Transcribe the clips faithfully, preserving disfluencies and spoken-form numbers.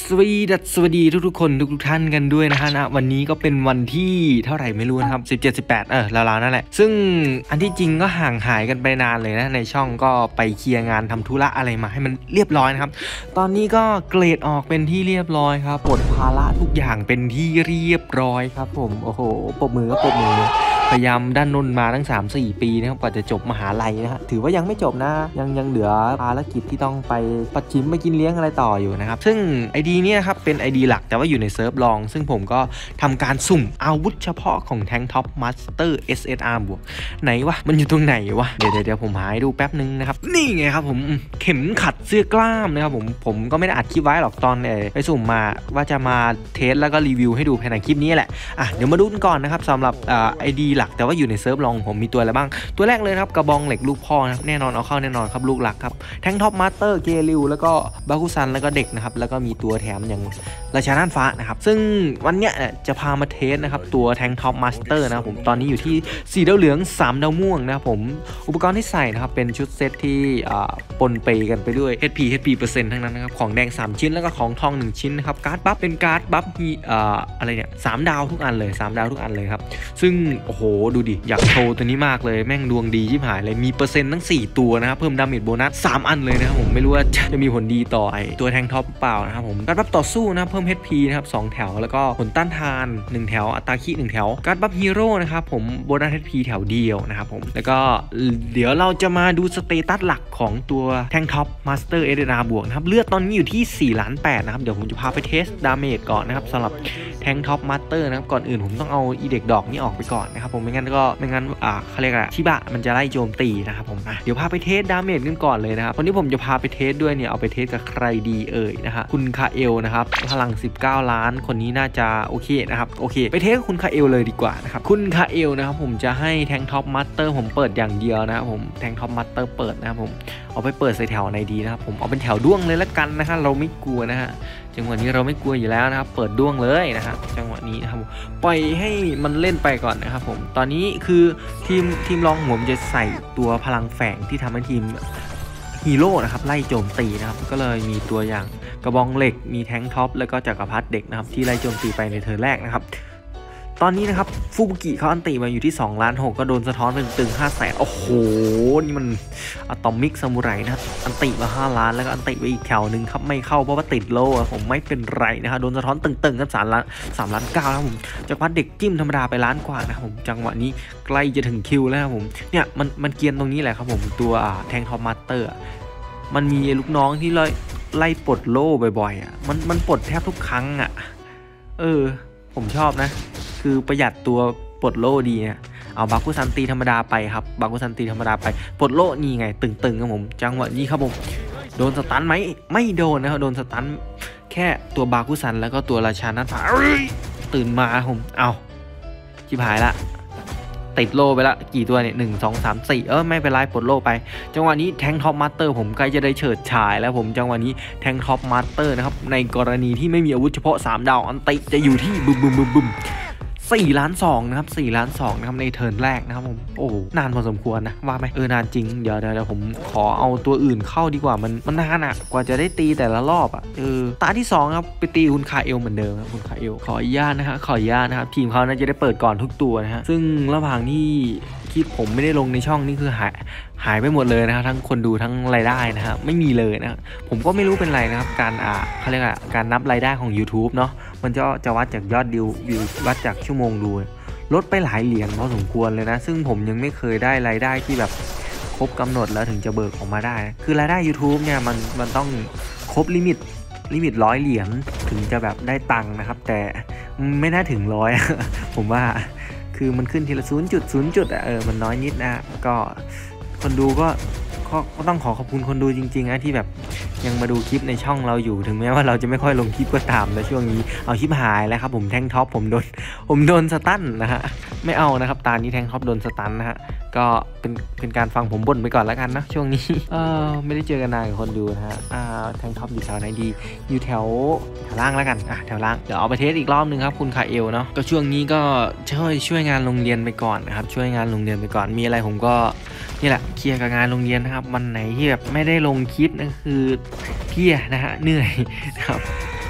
สวัสดีดัสวัสดีทุกๆคนทุกๆท่านกันด้วยนะฮะนะวันนี้ก็เป็นวันที่เท่าไหร่ไม่รู้นะครับสิบเจ็ด สิบแปดเออราวๆนั่นแหละซึ่งอันที่จริงก็ห่างหายกันไปนานเลยนะในช่องก็ไปเคลียร์งานทำธุระอะไรมาให้มันเรียบร้อยนะครับตอนนี้ก็เกรดออกเป็นที่เรียบร้อยครับปลดภาระทุกอย่างเป็นที่เรียบร้อยครับผมโอ้โหปรบมือก็ปรบมือพยายามด้านนนมาตั้ง สามสี่ ปีนะครับกว่าจะจบมหาลัยนะฮะถือว่ายังไม่จบนะยังยังเหลือภารกิจที่ต้องไปปัดชิมไปกินเลี้ยงอะไรต่ออยู่นะครับซึ่ง ไอ ดี เนี่ยครับเป็น ไอ ดี หลักแต่ว่าอยู่ในเซิร์ฟรองซึ่งผมก็ทำการสุ่มอาวุธเฉพาะของแทงท็อปมาสเตอร์ เอส เอส อาร์ บวกไหนวะมันอยู่ตรงไหนวะเดี๋ยวเดี๋ยวผมหาให้ดูแป๊บนึงนะครับนี่ไงครับผมเข็มขัดเสื้อกล้ามนะครับผมผมก็ไม่ได้อัดคลิปไว้หรอกตอนไปสุ่มมาว่าจะมาเทสแล้วก็รีวิวให้ดูภายในคลิปนี้แหละอ่ะเดี๋ยวมาดูกันก่อนนะครับสำหรับอ่า ไอ ดี หลักแต่ว่าอยู่ในเซิร์ฟรองผมมีตัวอะไรบ้างตัวแรกเลยครับกระบองเหล็กลูกพ่อนะครับแน่นอนเอาเข้าแน่นอนครับลูกหลักครับแทงท็อปมาสเตอร์เกลิวแล้วก็บาคุซันแล้วก็เด็กนะครับแล้วก็มีตัวแถมอย่างราชาน่านฟ้านะครับซึ่งวันเนี้ยจะพามาเทสนะครับตัวแทงท็อปมาสเตอร์นะครับผมตอนนี้อยู่ที่สี่ดาวเหลืองสามดาวม่วงนะครับผมอุปกรณ์ที่ใส่นะครับเป็นชุดเซตที่ปนเปกันไปด้วย เอช พี เอช พี เปอร์เซ็นต์ทั้งนั้นนะครับของแดงสามชิ้นแล้วก็ของทองหนึ่งชิ้นนะครับการ์ดบัฟเป็นการ์ดบัฟที่อะไรเนี่ยสามดาวทุกอันเลยสามดาวทุกอันเลยครับซึ่งโอ้โหดูดิอยากโชว์ตัวนี้มากเลยแม่งดวงดีชิบหายเลยมีเปอร์เซ็นต์ทั้งสี่ตัวนะครับเพิ่มดาเมจโบนัสสามอันเลยนะครับผมไม่รู้ว่าจะมีผลดีต่อไอตัวแทงท็อปเปล่านะครับผมการ์ดบัฟต่อสู้นะเพิ่ม เอช พี นะครับสองแถวแล้วก็ผลต้านทานหนึ่งแถวอัตราคีหนึ่งแถวการ์ดบัฟฮีโร่นะครับผมโบนัส เอช พี แถวเดียวนะครับผมแล้วก็เดี๋ยวเราจะมาดูสเตตัสหลักของตัวแทงท็อปมาสเตอร์เอเดนาบวกนะครับเลือดตอนนี้อยู่ที่สี่ล้านแปดนะครับเดี๋ยวผมจะพาไปเทสดาเมจก่อนนะครับสำหรับแทงท็อปมาสเตอร์นะครับก่อนอื่นผมต้องเอาอีเด็กดอกนี้ออกไปก่อนนะครับผมไม่งั้นก็ไม่งั้นอ่าเขาเรียกอะไรชิบะมันจะไล่โจมตีนะครับผมอ่ะเดี๋ยวพาไปเทสดาเมจกันก่อนเลยนะครับคนที่ผมจะพาไปเทสด้วยเนี่ยเอาไปเทสกับใครดีเอ่ยนะฮะคุณคาเอลนะครับพลังสิบเก้าล้านคนนี้น่าจะโอเคนะครับโอเคไปเทสกับคุณคาเอลเลยดีกว่านะครับคุณคาเอลนะครับผมจะให้แทงท็อปมาสเตอร์ผมเปิดอย่างเดียวนะครับผมแทงท็อปมาสเตอร์เปิดนะครับผมเอาไปเปิดใส่แถวไหนดีนะครับผมเอาเป็นแถวด้วงเลยละกันนะฮะเราไม่กลัวนะฮะจังหวะนี้เราไม่กลัวอยู่แล้วนะครับเปิดด้วงเลยนะฮะจังหวะนี้นะครับปล่อยให้มันเล่นไปก่อนนะครับผมตอนนี้คือทีมทีมรองผมจะใส่ตัวพลังแฝงที่ทำให้ทีมฮีโร่นะครับไล่โจมตีนะครับก็เลยมีตัวอย่างกระบองเหล็กมีแทงท็อปแล้วก็จักรพรรดิเด็กนะครับที่ไล่โจมตีไปในเทิร์นแรกนะครับตอนนี้นะครับฟูบุกิเขาอันติมาอยู่ที่สองล้านหกก็โดนสะท้อนเป็นตึงห้าแสนโอ้โหนี่มันอะตอมิกซามูไรนะอันติมาห้าล้านแล้วก็อันติไปอีกแถวหนึ่งครับไม่เข้าเพราะว่าติดโล่ผมไม่เป็นไรนะครับโดนสะท้อนตึงๆครับสามล้านสามล้านเก้าครับผมจักรพรรดิเด็กจิ้มธรรมดาไปล้านกว่านะครับผมจังหวะนี้ใกล้จะถึงคิวแล้วครับผมเนี่ยมันมันเกียนตรงนี้แหละครับผมตัวแทงท็อปมาสเตอร์มันมีลูกน้องที่ไล่ไล่ปลดโล่บ่อยๆอ่ะมันมันปลดแทบทุกครั้งอ่ะเออผมชอบนะคือประหยัดตัวปลดโล่ดีนะเอาบาคุซันตีธรรมดาไปครับบาคุซันตีธรรมดาไปปลดโล่นี่ไงตึงๆครับผมจังหวะนี้ครับผมโดนสตันไหมไม่โดนนะครับโดนสตันแค่ตัวบาคุซันแล้วก็ตัวราชานัทฟ้าตื่นมาผมเอาชิบหายละติดโล่ไปละกี่ตัวเนี่ยหนึ่งสองสามสี่เออไม่เป็นไรปลดโล่ไปจังหวะนี้แทงท็อปมาสเตอร์ผมใกล้จะได้เฉิดฉายแล้วผมจังหวะนี้แทงท็อปมาสเตอร์นะครับในกรณีที่ไม่มีอาวุธเฉพาะสามดาวอันติจะอยู่ที่บึมบึมบึมบึมสี่ล้านสองนะครับสี่ล้านสองนะครับในเทิร์นแรกนะครับผมโอ้นานพอสมควรนะว่าไหมเออนานจริงเดี๋ยวเดี๋ยวผมขอเอาตัวอื่นเข้าดีกว่ามันมันนานอ่ะกว่าจะได้ตีแต่ละรอบอ่ะเออตาที่สองครับไปตีคุณคาเอลเหมือนเดิมครับคุณคาเอลขออนุญาตนะฮะขออนุญาตนะครับทีมเขาน่าจะได้เปิดก่อนทุกตัวนะฮะซึ่งระหว่างที่คลิปผมไม่ได้ลงในช่องนี่คือหายหายไปหมดเลยนะครับทั้งคนดูทั้งรายได้นะฮะไม่มีเลยนะผมก็ไม่รู้เป็นไรนะครับการอ่าเขาเรียกว่าการนับรายได้ของ YouTube เนาะมันจะจะวัดจากยอดดิววัดจากชั่วโมงดูลดไปหลายเหรียญพอสมควรเลยนะซึ่งผมยังไม่เคยได้รายได้ที่แบบครบกำหนดแล้วถึงจะเบิกออกมาได้คือรายได้ YouTube เนี่ยมันมันต้องครบลิมิตลิมิตร้อยเหรียญถึงจะแบบได้ตังค์นะครับแต่ไม่น่าถึงร้อย ผมว่าคือมันขึ้นทีละศูนย์จุดศูนย์จุดอ่ะเออมันน้อยนิดนะก็คนดูก็ก็ต้องขอขอบคุณคนดูจริงๆนะที่แบบยังมาดูคลิปในช่องเราอยู่ถึงแม้ว่าเราจะไม่ค่อยลงคลิปก็ตามแต่ช่วงนี้เอาคลิปหายแล้วครับผมแทงท็อปผมโดนผมโดนสตันนะฮะไม่เอานะครับตานี้แทงท็อปโดนสตันนะฮะก็เป็นเป็นการฟังผมบ่นไปก่อนแล้วกันนะช่วงนี้เออไม่ได้เจอกันนานกับคนดูนะฮะอ่าแทงท็อปอยู่แถวไหนดีอยู่แถวแถวล่างแล้วกันอ่ะแถวล่างเดี๋ยวเอาไปเทสอีกรอบนึงครับคุณคาเอลเนาะก็ช่วงนี้ก็ช่วยช่วยงานโรงเรียนไปก่อนนะครับช่วยงานโรงเรียนไปก่อนมีอะไรผมก็นี่แหละเคลียร์กับงานโรงเรียนนะครับวันไหนที่แบบไม่ได้ลงคลิปนั่นคือเพี้ยนะฮะเหนื่อยนะครับ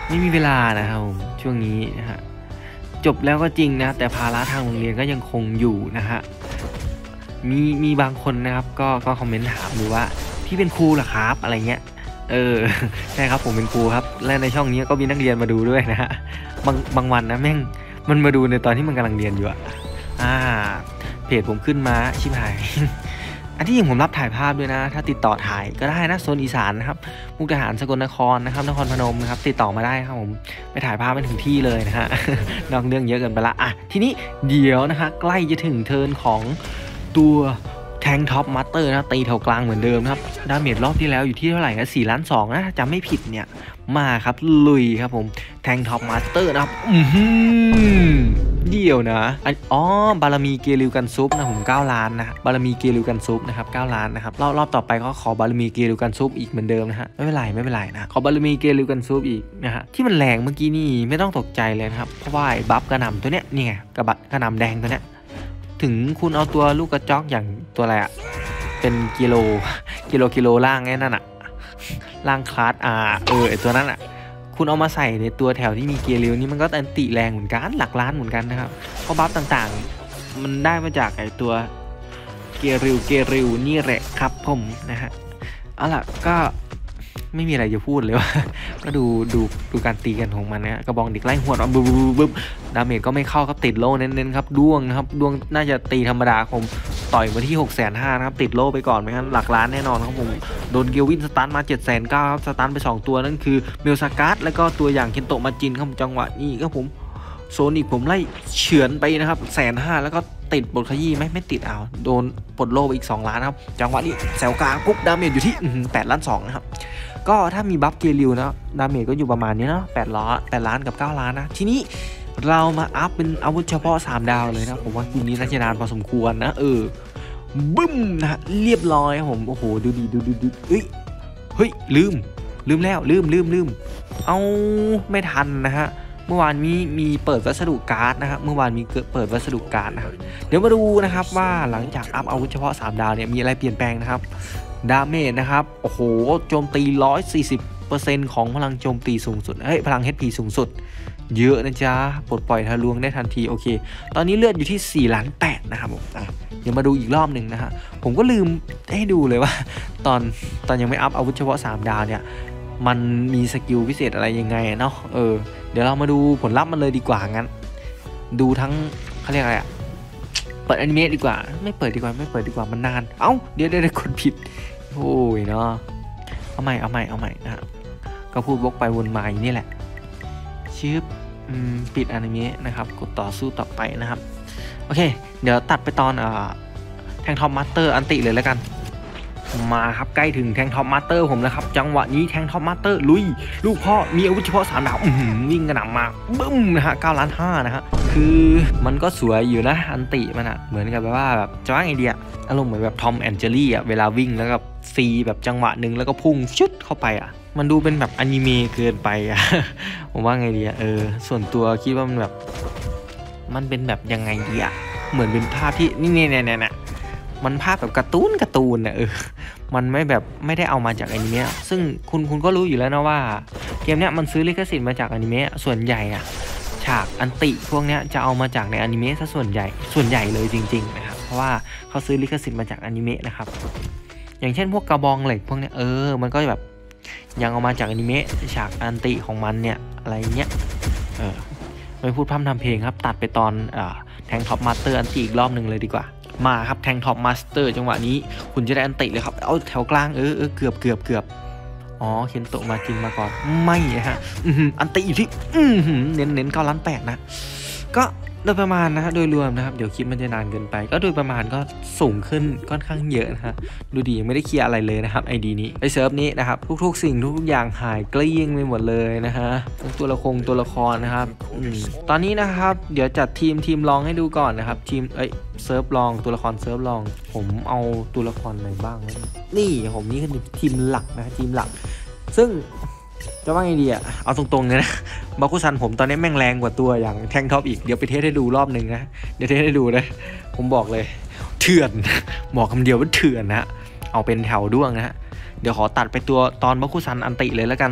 ไม่มีเวลานะครับผมช่วงนี้นะฮะจบแล้วก็จริงนะแต่ภาระทางโรงเรียนก็ยังคงอยู่นะฮะมีมีบางคนนะครับก็ก็คอมเมนต์ถามดูว่าพี่เป็นครูเหรอครับอะไรเงี้ยเออใช่ครับผมเป็นครูครับและในช่องนี้ก็มีนักเรียนมาดูด้วยนะฮะบางบางวันนะแม่งมันมาดูในตอนที่มันกำลังเรียนอยู่อะอ่าเพจผมขึ้นมาชิบหายอันที่จริงผมรับถ่ายภาพด้วยนะถ้าติดต่อถ่ายก็ได้นะโซนอีสานนะครับมุกดาหารสกลนครนะครับนครพนมนะครับติดต่อมาได้ครับผมไปถ่ายภาพไปถึงที่เลยนะฮะ นอกเรื่องเยอะเกินไปละอ่ะทีนี้เดี๋ยวนะฮะใกล้จะถึงเทิร์นของตัวแทงท็อปมาสเตอร์นะตีแถวกลางเหมือนเดิมนะครับดาเมจรอบที่แล้วอยู่ที่เท่าไหร่นะสี่ล้านสองนะจำไม่ผิดเนี่ยมาครับลุยครับผมแทงท็อปมาสเตอร์นะครับอืมเดี่ยวนะอ๋อบารมีเกลิวกันซุปนะผมเก้าล้านนะบารมีเกลิวกันซุปนะครับเก้าล้านนะครับรอบรอบต่อไปก็ขอบารมีเกลิวกันซุปอีกเหมือนเดิมนะฮะไม่เป็นไรไม่เป็นไรนะขอบารมีเกลิวกันซุปอีกนะฮะที่มันแรงเมื่อกี้นี่ไม่ต้องตกใจเลยนะครับเพราะว่าบัฟกระหน่ำตัวเนี้ยนี่ไงกระบะกระหน่ำแดงตัวเนี้ยถึงคุณเอาตัวลูกกระจอกอย่างตัวอะไรอะเป็นกิโลกิโลกิโลล่างไงนั่นอะล่างคลาสอาเออไอตัวนั้นอะคุณเอามาใส่ในตัวแถวที่มีเกียร์เร็วนี่มันก็อันติแรงเหมือนกันหลักล้านเหมือนกันนะครับเพราะบัฟต่างๆมันได้มาจากไอตัวเกียร์เร็วเกียร์เร็วนี่แหละครับผมนะฮะเอาล่ะก็ไม่มีอะไรจะพูดเลยว่าก็ดูดูดูการตีกันของมันนะกระบองเด็กไล่หัวบึ้บบึ้บดาเมจก็ไม่เข้าครับติดโล่เน้นๆครับด้วงนะครับด้วงน่าจะตีธรรมดาผมต่อยมาที่หกแสนห้านะครับติดโล่ไปก่อนไหมครับหลักล้านแน่นอนครับผมโดนเกลวินสตันมาเจ็ดแสนเก้าครับสตันไปสองตัวนั่นคือเมลซาการ์ดแล้วก็ตัวอย่างเคนโตะมาจินครับจังหวะนี้ครับผมโซนิกผมไล่เฉือนไปนะครับแสนห้าแล้วก็ติดบทขยี้ไหมไม่ติดเอาโดนปลดโล่ไปอีกสองล้านครับจังหวะนี้แซวกลางปุ๊บดาเมจอยู่ที่แปดล้านสองนะครับก็ถ้ามีบัฟเกลิวนะดาเมจก็อยู่ประมาณนี้เนาะแปดล้านแปดล้านกับเก้าล้านนะทีนี้เรามาอัพเป็นอาวุธเฉพาะสามดาวเลยนะผมว่าทีนี้น่าจะนานพอสมควรนะเออบึ้มนะเรียบร้อยครับผมโอ้โหดูดีดูดูดูเฮ้ยเฮ้ยลืมลืมแล้วลืมลืมลืมเอาไม่ทันนะฮะเมื่อวานนี้มีเปิดวัสดุการ์ดนะครับเมื่อวานมีเปิดวัสดุการ์ดนะครับเดี๋ยวมาดูนะครับว่าหลังจากอัพอาวุธเฉพาะสามดาวเนี่ยมีอะไรเปลี่ยนแปลงนะครับดาเมจนะครับโอ้โหโจมตี ร้อยสี่สิบเปอร์เซ็นต์ ของพลังโจมตีสูงสุดเฮ้ยพลัง เอช พี สูงสุดเยอะนะจ๊ะปลดปล่อยทะลวงได้ทันทีโอเคตอนนี้เลือดอยู่ที่สี่ล้านแปดนะครับผมเดี๋ยวมาดูอีกรอบหนึ่งนะฮะผมก็ลืมให้ดูเลยว่าตอนตอนยังไม่อัพอาวุธเฉพาะสามดาวเนี่ยมันมีสกิลพิเศษอะไรยังไงเนาะเออเดี๋ยวเรามาดูผลลัพธ์มันเลยดีกว่างั้นดูทั้งเขาเรียกอะไรอะเปิดอนิเมะดีกว่าไม่เปิดดีกว่าไม่เปิดดีกว่ามันนานเอ้าเดี๋ยวเดี๋ยวกดผิดโอ้ยเนาะเอาใหม่เอาใหม่เอาใหม่นะก็พูดวกไปวนมาอย่างนี้แหละชืบปิดอนิเมะนะครับกดต่อสู้ต่อไปนะครับโอเคเดี๋ยวตัดไปตอนอ่าแทงท็อปมาสเตอร์อันติเลยแล้วกันมาครับใกล้ถึงแทงท็อปมาสเตอร์ผมแล้วครับจังหวะนี้แทงท็อปมาสเตอร์ลุยลูกพ่อมีอาวุธเฉพาะสามดาววิ่งกระหน่ำมาบึ้มนะฮะเก้าล้านห้านะฮะคือมันก็สวยอยู่นะอันติมันอะเหมือนกับแบบว่าแบบจะว่าไงดีอะอารมณ์เหมือนแบบทอมแอนเจลี่อะเวลาวิ่งแล้วก็ซีแบบจังหวะหนึ่งแล้วก็พุ่งชุดเข้าไปอะมันดูเป็นแบบอนิเมะเกินไปอะผมว่าไงดีอะเออส่วนตัวคิดว่ามันแบบมันเป็นแบบยังไงดีอะเหมือนเป็นภาพที่นี่เนี่ยเนี่ยเนี่ยมันภาพแบบการ์ตูนการ์ตูนอะเออมันไม่แบบไม่ได้เอามาจากอนิเมะซึ่งคุณคุณก็รู้อยู่แล้วนะว่าเกมเนี้ยมันซื้อลิขสิทธิ์มาจากอนิเมะส่วนใหญ่อะฉากอันติพวกเนี้ยจะเอามาจากในอนิเมะซะส่วนใหญ่ส่วนใหญ่เลยจริงๆนะครับเพราะว่าเขาซื้อลิขสิทธิ์มาจากอนิเมะนะครับอย่างเช่นพวกกระบองเหล็กพวกเนี้ยเออมันก็แบบยังเอามาจากอนิเมะฉากอันติของมันเนี่ยอะไรเงี้ยเออไม่พูดพร่ำทำเพลงครับตัดไปตอนอ่าแทงท็อปมาสเตอร์อันติอีกรอบหนึ่งเลยดีกว่ามาครับแทงท็อปมาสเตอร์จังหวะนี้คุณจะได้อันติเลยครับเอาแถวกลางเออเออเกือบเกือบเกือบอ๋อเคนโตะมาจินมาก่อนไม่นะฮะอันติอยู่ที่เน้นเน้นเก้าล้านแปดนะก็โดยประมาณนะฮะโดยรวมนะครับเดี๋ยวคลิปมันจะนานเกินไปก็โดยประมาณก็สูงขึ้นค่อนข้างเยอะนะฮะดูดียังไม่ได้เคลียร์อะไรเลยนะครับไอดีนี้ไอเซิร์ฟนี้นะครับทุกๆสิ่งทุกๆอย่างหายเกลี้ยงไปหมดเลยนะฮะทั้งตัวละครตัวละครนะครับตอนนี้นะครับเดี๋ยวจัดทีมทีมลองให้ดูก่อนนะครับทีมเอ้ยเซิร์ฟลองตัวละครเซิร์ฟลองผมเอาตัวละครอะไรบ้างนี่ผมนี่คือทีมหลักนะทีมหลักซึ่งจะว่าไงดีอ่ะเอาตรงๆเลยนะบาคุซันผมตอนนี้แม่งแรงกว่าตัวอย่างแทงท็อปอีกเดี๋ยวไปเทสให้ดูรอบหนึ่งนะเดี๋ยวเทสให้ดูนะผมบอกเลยเถื่อนบอกคำเดียวว่าเถื่อนนะเอาเป็นแถวด้วงนะฮะเดี๋ยวขอตัดไปตัวตอนบาคุซันอันติเลยแล้วกัน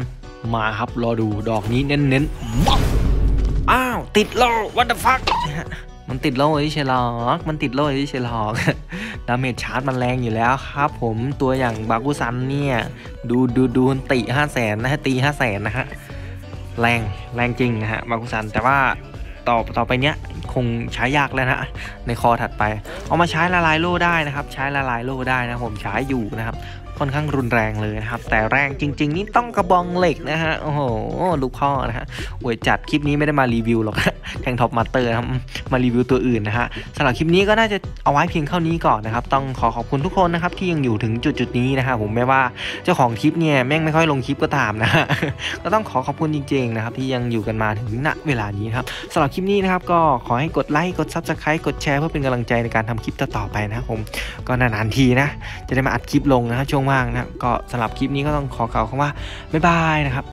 มาครับรอดูดอกนี้เน้นๆอ้าวติดโล่ what the fuck มันติดโล่ที่เชลอกมันติดโล่ที่เชลอกดาเมจชาร์จมันแรงอยู่แล้วครับผมตัวอย่างบากุซันเนี่ยดูดูดูติห้าแสนนะฮะตีห้าแสนนะฮะแรงแรงจริงนะฮะบากุซันแต่ว่าต่อต่อไปเนี้ยคงใช้ยากแล้วนะในคอถัดไปเอามาใช้ละลายโล่ได้นะครับใช้ละลายโล่ได้นะผมใช้อยู่นะครับค่อนข้างรุนแรงเลยนะครับแต่แรงจริงๆนี่ต้องกระบองเหล็กนะฮะโอ้โหลูกพ่อนะฮะอวยจัดคลิปนี้ไม่ได้มารีวิวหรอกแทงท็อปมาสเตอร์นะครับมารีวิวตัวอื่นนะฮะสำหรับคลิปนี้ก็น่าจะเอาไว้เพียงเท่านี้ก่อนนะครับต้องขอขอบคุณทุกคนนะครับที่ยังอยู่ถึงจุดๆนี้นะฮะผมแม้ว่าเจ้าของคลิปเนี่ยแม่งไม่ค่อยลงคลิปก็ตามนะฮะก็ต้องขอขอบคุณจริงๆนะครับที่ยังอยู่กันมาถึงณเวลานี้ครับสำหรับคลิปนี้นะครับก็ขอให้กดไลค์กด ซับสไครบ์ กดแชร์เพื่อเป็นกำลังใจในการทำคลิปต่อๆไปนะครับผมก็นานๆทีนะจะได้มาอัดคลิปลงนะช่วงว่างนะก็สำหรับคลิปนี้ก็ต้องขอกล่าวคำว่าบ๊ายบายนะครับ